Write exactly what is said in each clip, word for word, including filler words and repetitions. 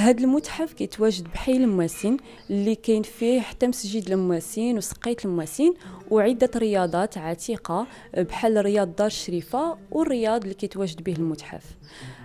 هذا المتحف كيتواجد بحي المواسين اللي كاين فيه حتى مسجد المواسين وسقية المواسين وعدة رياضات عتيقة بحال رياض دار الشريفة والرياض اللي كيتواجد به المتحف.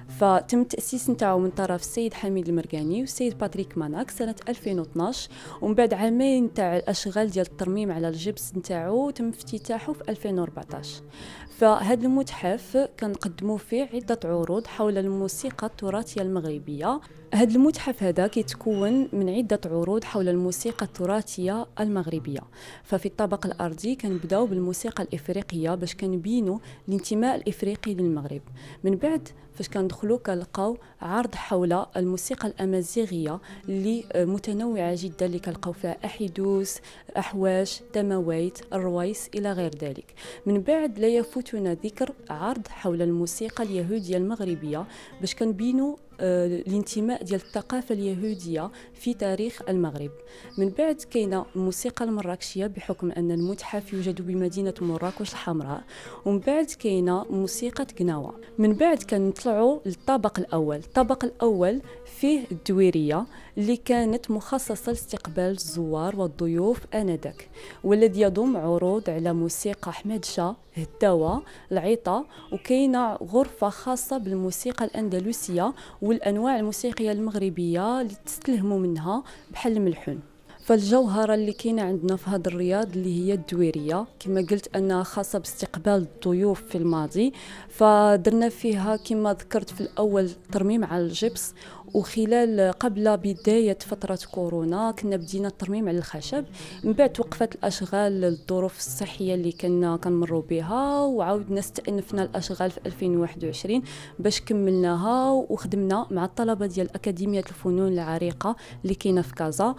فتم التأسيس نتاعو من طرف السيد حميد المرغاني والسيد باتريك ماناك سنة ألفين واثناش، ومن بعد عامين تاع الأشغال ديال الترميم على الجبس نتاعو تم افتتاحه في ألفين وأربعطاش. فهذا المتحف كنقدموا فيه عدة عروض حول الموسيقى التراثية المغربية. هذا المتحف هذا كيتكون من عدة عروض حول الموسيقى التراثية المغربية. ففي الطابق الأرضي كنبداو بالموسيقى الإفريقية باش كنبينوا الانتماء الإفريقي للمغرب. من بعد فاش كندخلوا كنلقاو عرض حول الموسيقى الأمازيغية اللي متنوعة جدا، اللي كنلقاو فيها أحيدوس، أحواش، دمويت، الرويس إلى غير ذلك. من بعد لا يفوتنا ذكر عرض حول الموسيقى اليهودية المغربية باش كنبينوا الانتماء ديال الثقافة اليهودية في تاريخ المغرب. من بعد كاينه الموسيقى المراكشية بحكم أن المتحف يوجد بمدينة مراكش الحمراء. ومن بعد كاينه موسيقى قناوة. من بعد كنطلعوا للطابق الأول. الطابق الأول فيه الدويرية اللي كانت مخصصة لاستقبال الزوار والضيوف آنذاك، والذي يضم عروض على موسيقى أحمد شاه، الهداوة، العيطة، وكاينه غرفة خاصة بالموسيقى الأندلسية والأنواع الموسيقية المغربية اللي تستلهموا منها بحال الملحون. فالجوهرة اللي كاينه عندنا في هذا الرياض اللي هي الدويرية، كما قلت انها خاصة باستقبال الضيوف في الماضي، فدرنا فيها كما ذكرت في الاول ترميم على الجبس، وخلال قبل بداية فترة كورونا كنا بدينا الترميم على الخشب. من بعد توقفت الاشغال للظروف الصحية اللي كنا كنمروا بها، وعاودنا استأنفنا الاشغال في ألفين وواحد وعشرين باش كملناها وخدمنا مع الطلبة ديال أكاديمية الفنون العريقة اللي كاينه في كازا،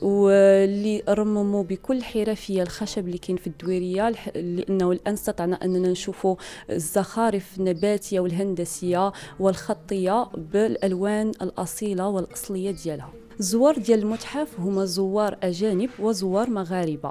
واللي رمموا بكل حرفية الخشب اللي كاين في الدويرية، لانه الان استطعنا اننا نشوفوا الزخارف النباتية والهندسية والخطية بالالوان الأصيلة والأصلية ديالها. الزوار ديال المتحف هما زوار أجانب وزوار مغاربة،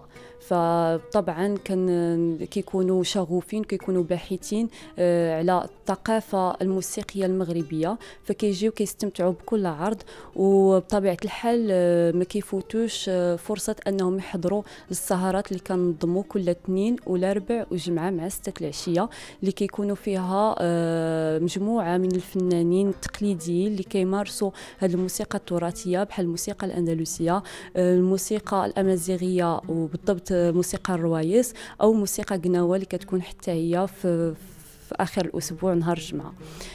فطبعا كان كيكونوا شغوفين، كيكونوا باحثين على الثقافة الموسيقية المغربية، فكيجيو كيستمتعوا بكل عرض، وبطبيعة الحال ما كيفوتوش فرصة أنهم يحضروا للسهرات اللي كننظموا كل اثنين والاربع وجمعة مع ستة العشية، اللي كيكونوا فيها مجموعة من الفنانين التقليديين اللي كيمارسوا هذه الموسيقى التراثية بحال الموسيقى الأندلسية، الموسيقى الأمازيغية، وبالضبط موسيقى الروايس، أو موسيقى قناوة اللي كتكون حتى هي في, في آخر الأسبوع نهار الجمعة.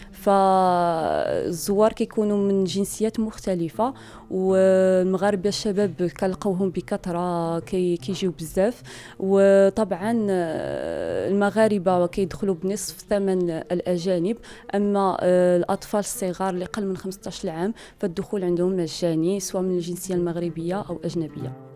فالزوار كيكونوا من جنسيات مختلفة، والمغاربه الشباب كنلقاوهم بكثره كي كيجيو بزاف، وطبعا المغاربه كيدخلوا بنصف ثمن الاجانب، اما الاطفال الصغار اللي قل من خمسطاش عام فالدخول عندهم مجاني سواء من الجنسيه المغربيه او اجنبيه.